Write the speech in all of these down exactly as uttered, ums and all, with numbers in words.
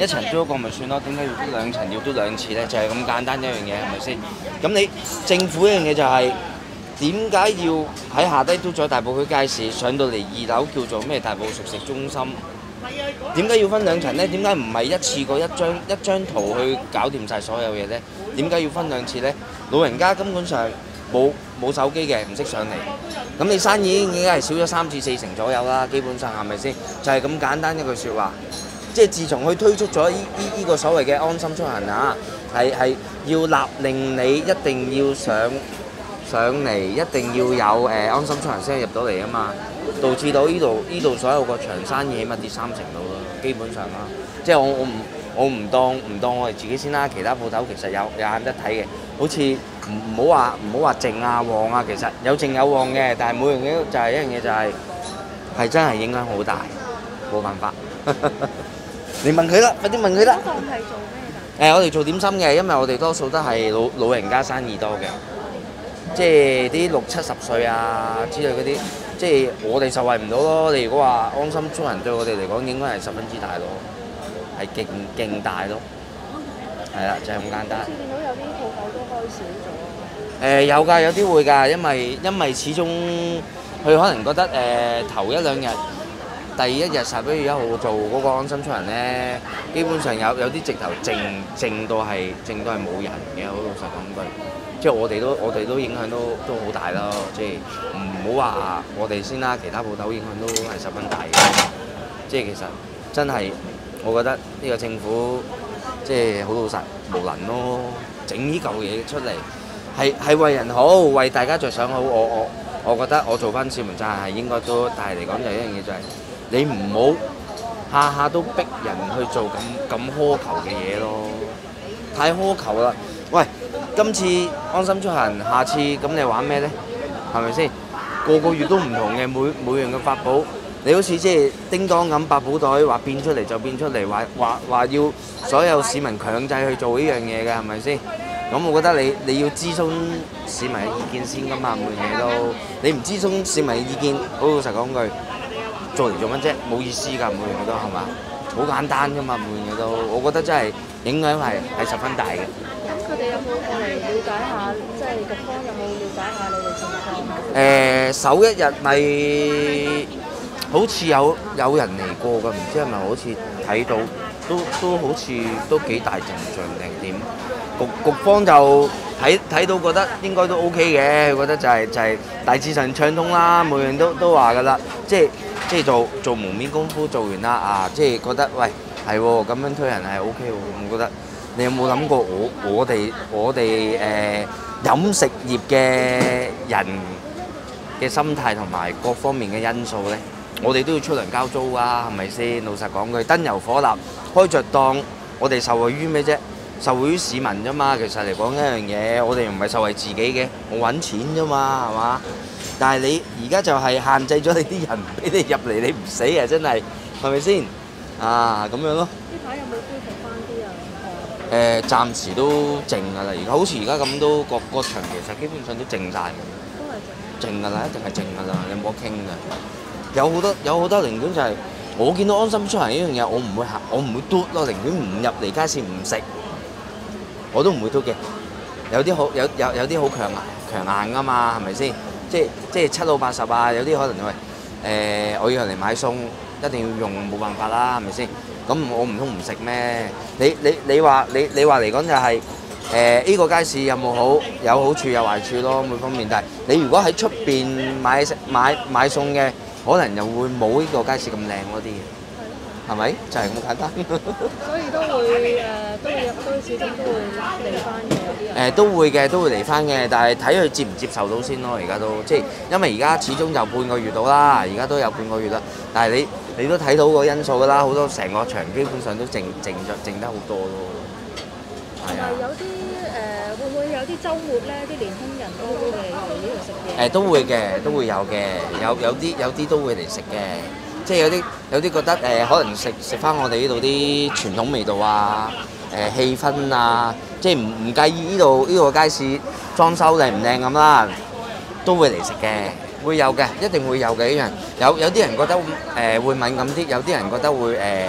一層租一個咪算咯，點解要嘟兩層要嘟兩次咧？就係、是、咁簡單一樣嘢，係咪先？咁你政府一樣嘢就係點解要喺下低嘟咗大埔區街市，上到嚟二樓叫做咩大埔熟食中心？點解要分兩層呢？點解唔係一次過一張一張圖去搞掂晒所有嘢呢？點解要分兩次呢？老人家根本上冇冇手機嘅，唔識上嚟，咁你生意已經係少咗三至四成左右啦，基本上係咪先？就係、是、咁簡單一句説話。即係自從佢推出咗呢呢呢個所謂嘅安心出行啊，係係要勒令你一定要上上嚟，一定要有誒、呃、安心出行先入到嚟啊嘛，導致到呢度呢度所有個場生意起碼跌三成到咯，基本上啦。即係我我唔我唔當唔當我哋自己先啦，其他鋪頭其實有有眼得睇嘅，好似唔唔好話唔好話靜啊旺啊，其實有靜有旺嘅，但係每樣嘢就係一樣嘢就係、係、係真係影響好大，冇辦法。你問佢啦，快啲問佢啦。嗰檔係做咩㗎？誒，我哋做點心嘅，因為我哋多數都係老老人家生意多嘅，即係啲六七十歲啊之類嗰啲，即係我哋受惠唔到咯。你如果話安心出行對我哋嚟講應該係十分之大咯，係勁勁大咯，係啦，就係咁簡單。好似見到有啲鋪頭都開少咗。誒有㗎，有啲會㗎，因為因為始終佢可能覺得誒頭一兩日。第一日十一月一號做嗰個安心出行咧，基本上有有啲直頭靜靜到係靜到係冇人嘅，好老實講句。即係我哋都我哋都影響都都好大咯。即係唔好話我哋先啦，其他鋪頭影響都係十分大嘅。即係其實真係，我覺得呢個政府即係好老實無能咯，整呢嚿嘢出嚟係係為人好，為大家着想好。我我我覺得我做翻市民責任係應該都，但係嚟講就一樣嘢就係、是。你唔好下下都逼人去做咁咁苛求嘅嘢咯，太苛求啦！喂，今次安心出行，下次咁你玩咩呢？係咪先？個個月都唔同嘅，每每樣嘅法寶，你好似即係叮當咁百寶袋，話變出嚟就變出嚟，話話話要所有市民強制去做呢樣嘢嘅，係咪先？咁我覺得你你要諮詢市民嘅意見先㗎嘛，每樣嘢都你唔諮詢市民嘅意見，好老實講句。做嚟做乜啫？冇意思㗎，每樣嘢都係嘛？好簡單㗎嘛，每樣嘢都，我覺得真係影響係係十分大嘅。咁佢哋有冇過嚟了解下，即係局方有冇了解下你哋情況？誒、呃，首一日咪好似有有人嚟過㗎，唔知係咪好似睇到，都都好似都幾大陣仗定點？局局方就睇睇到覺得應該都 O K 嘅，覺得就係、是、就係、是、大致上暢通啦，每樣都都話㗎啦，即係。即係做做門面功夫做完啦啊！即係覺得喂係喎，咁樣推人係 O K 喎。我覺得你有冇諗過我我哋我哋誒飲食業嘅人嘅心態同埋各方面嘅因素咧？我哋都要出糧交租啊，係咪先？老實講句，燈油火蠟開着檔，我哋受惠於咩啫？受惠於市民啫嘛。其實嚟講一樣嘢，我哋唔係受惠自己嘅，我揾錢啫嘛，係嘛？但係你而家就係限制咗你啲人，俾你入嚟，你唔死啊！真係，係咪先？啊，咁樣咯。呢排有冇恢復翻啲啊？誒、呃，暫時都靜㗎啦。而家好似而家咁都個個場其實基本上都靜晒。都係靜。靜㗎啦，一定係靜㗎啦，你冇得傾㗎。有好多有好多寧願就係、是、我見到安心出行呢樣嘢，我唔會行，我唔會嘟咯，寧願唔入嚟街市唔食，我都唔會嘟嘅。有啲好有有有啲好強強硬㗎嘛，係咪先？即係即係七老八十啊！有啲可能喂誒、呃，我要嚟買餸，一定要用，冇辦法啦，係咪先？咁我唔通唔食咩？你你你話你你話嚟講就係誒呢個街市有冇好有好處有壞處咯，每方面。但係你如果喺出邊買食買買餸嘅，可能又會冇呢個街市咁靚嗰啲嘅，係咪？就係、是、咁簡單。所以都會誒、呃，都會都始終都會嚟翻嘅有啲人。誒都會嘅，都會嚟翻嘅，但係睇佢接唔接受到先咯。而家都即係因為而家始終就半個月到啦，而家都有半個月啦。但係你你都睇到個因素㗎啦，好多成個場基本上都靜靜咗，靜得好多咯。係啊。有啲誒、呃，會唔會有啲週末咧？啲年輕人都會嚟嚟呢度食嘢？誒都會嘅，都會有嘅，有有啲有啲都會嚟食嘅。即係有啲有啲覺得誒、呃，可能食食翻我哋呢度啲傳統味道啊，誒、呃、氣氛啊，即係唔唔介意呢度呢個街市裝修靚唔靚咁啦，都會嚟食嘅，會有嘅，一定會有嘅呢樣。有有啲人覺得誒、呃、會敏感啲，有啲人覺得會誒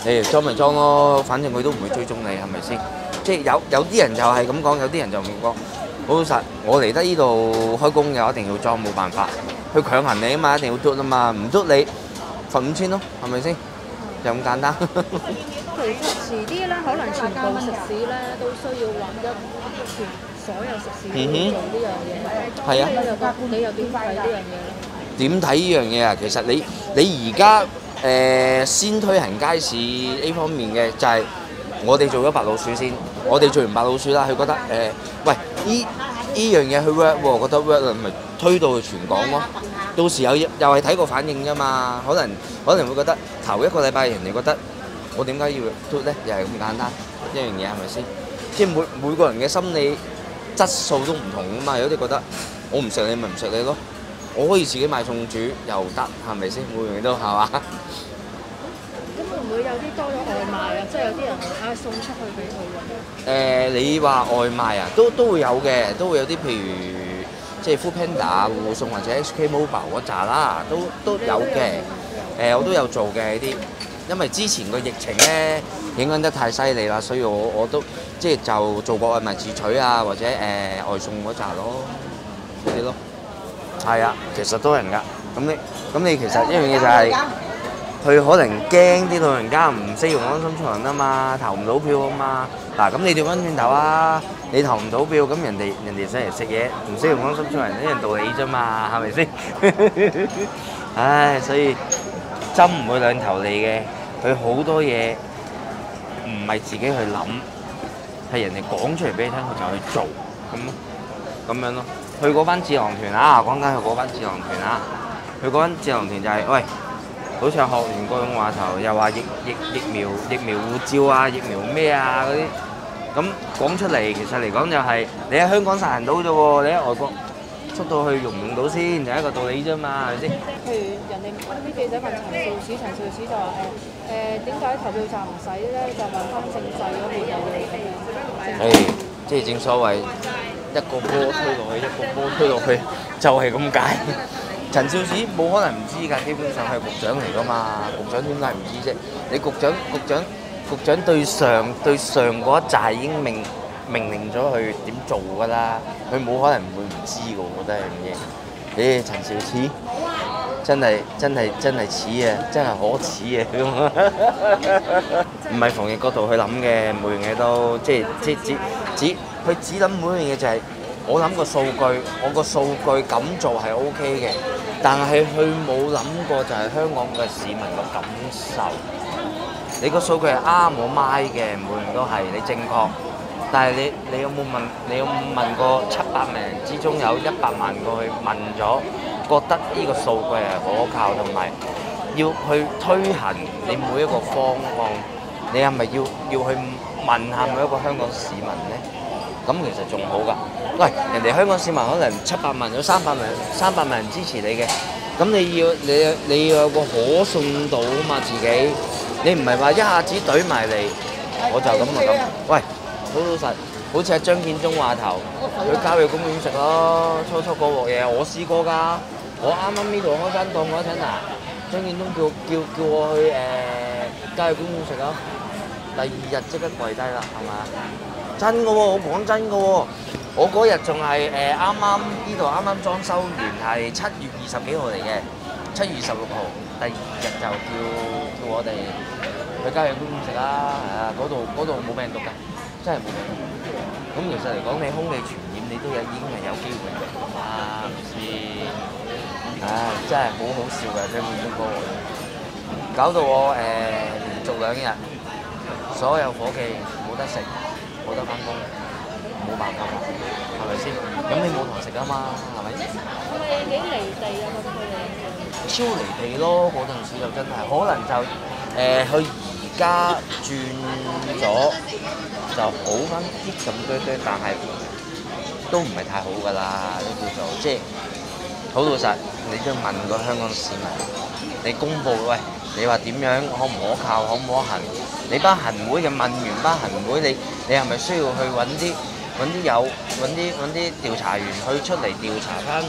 誒裝咪裝咯，反正佢都唔會追蹤你，係咪先？即係有有啲人就係咁講，有啲人就唔講。好老實，我嚟得呢度開工嘅，一定要裝，冇辦法。佢強行你啊嘛，一定要嘟啊嘛，唔嘟你罰五千咯，係咪先？就咁簡單。 其實遲啲咧，可能全部食肆咧都需要揾一全所有食肆都要做呢樣嘢。 係啊。 你又覺你又點睇呢樣嘢咧？ 點睇呢樣嘢啊？其實你你而家誒先推行街市呢方面嘅，就係我哋做咗白老鼠先，我哋做完白老鼠啦，佢覺得誒、呃，喂，呢呢樣嘢佢 work 喎，覺得 work 啦，咪推到去全港咯。到時有又係睇個反應啫嘛，可能可能會覺得頭一個禮拜人哋覺得我點解要推咧？又係咁簡單一樣嘢係咪先？即係每每個人嘅心理質素都唔同啊嘛，有啲覺得我唔食你咪唔食你咯。我可以自己買餸煮又得，係咪先？每樣嘢都係嘛？ 咁會唔會有啲多咗外賣啊？即係有啲人嗌送出去俾佢㗎？ 誒、呃，你話外賣啊，都都會有嘅，都會有啲譬如即係 Foodpanda 互送或者 H K Mobile 嗰扎啦，都都有嘅。誒、呃，我都有做嘅呢啲，因為之前個疫情咧影響得太犀利啦，所以我我都即係就做過外賣自取啊，或者誒、呃、外送嗰扎咯，嗰啲咯。係啊，其實多人㗎。咁你咁你其實一樣嘢就係、是，佢可能驚啲老人家唔識用安心出行啊嘛，投唔到票啊嘛。嗱，咁你調翻轉頭啊，你投唔到票，咁人哋人哋上嚟食嘢，唔識用安心出行一樣道理啫嘛，係咪先？唉，所以針唔會兩頭利嘅，佢好多嘢唔係自己去諗，係人哋講出嚟俾你聽，佢就去做，咁咯，咁樣咯。去嗰班智囊團啊，講緊去嗰班智囊團啊，去嗰班智囊團就係、是，喂，好似學完嗰種話頭，又話疫疫疫苗疫苗護照啊，疫苗咩啊嗰啲，咁講出嚟其實嚟講就係、是，你喺香港實行到啫喎，你喺外國出到去用唔用到先，就係一個道理啫嘛，係咪先？ 譬如人哋啲記者問陳肇始，陳肇始就話誒誒點解投票站唔使咧？就問翻政制嗰邊有嘢咁樣。 係，即係正所謂。一個波推落去，一個波推落去，就係咁解。陳肇始冇可能唔知㗎，基本上係局長嚟㗎嘛，局長點解唔知啫？你局長局長局長對上對上嗰一紮已經命命令咗佢點做㗎啦，佢冇可能會唔知㗎，我覺得係咁嘢。誒，陳肇始真係真係真係似啊，真係可恥啊咁。唔係防疫角度去諗嘅，每樣嘢都即係即只只。佢只諗每樣嘢就係、是，我諗個數據，我個數據咁做係 O K 嘅，但係佢冇諗過就係香港嘅市民嘅感受。你個數據係啱我買嘅，每樣都係你正確，但係你你有冇問？你有冇問過七百萬人之中有一百萬個去問咗，覺得呢個數據係可靠，同埋要去推行你每一個方案，你係咪要要去問下每一個香港市民咧？咁其實仲好㗎，喂，人哋香港市民可能七百萬有三百萬三百萬人支持你嘅，咁你要你你要有個可信度啊嘛自己，你唔係話一下子懟埋嚟，我就咁就咁，喂，好老實，好似阿張建宗話頭，去郊野公園食咯，初初嗰鑊嘢我試過㗎，我啱啱呢度開間檔嗰陣啊，張建宗叫叫叫我去誒郊野公園食咯，第二日即刻跪低啦，係嘛？真嘅喎，我講真嘅喎，我嗰日仲係誒啱啱呢度啱啱裝修完，係七月二十幾號嚟嘅，七月二十六號，第二日就叫叫我哋去郊野公園食啦，係啊，嗰度嗰度冇病毒㗎，真係冇病毒。咁其實嚟講，你空氣傳染你都有已經係有機會嘅，啊唔知，唉真係好好笑嘅張建宗嗰個，搞到我誒連續兩日所有伙計冇得食。冇得翻工，冇辦法，係咪先？咁你冇堂食啊嘛，係咪？ 佢哋幾離地啊！覺得佢哋超離地咯！嗰陣時就真係，可能就誒佢而家轉咗就好翻啲咁多啲，但係都唔係太好㗎啦，都叫做即係好老實。你都問個香港市民，你公佈喂，你話點樣可唔可靠，可唔可行？你班行會嘅問完班行會，你你係咪需要去揾啲揾啲有揾啲揾啲調查員去出嚟調查翻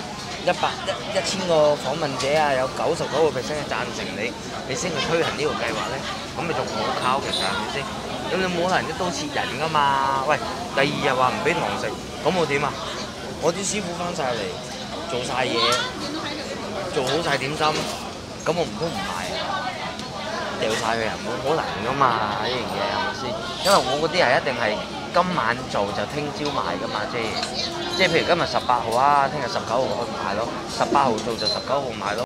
一百一一千個訪問者啊，有九十九個 percent 嘅贊成你，你先去推行呢個計劃咧，咁咪仲可靠其實係咪先？咁你冇可能一刀切人噶嘛？喂，第二日話唔俾堂食，咁我點啊？我啲師傅翻晒嚟做晒嘢，做好晒點心，咁我唔通唔賣啊？掉晒佢啊？冇可能噶嘛呢樣嘢係咪先？因為我嗰啲係一定係今晚做就聽朝賣噶嘛，即係即係譬如今日十八號啊，聽日十九號去賣咯，十八號做就十九號賣咯。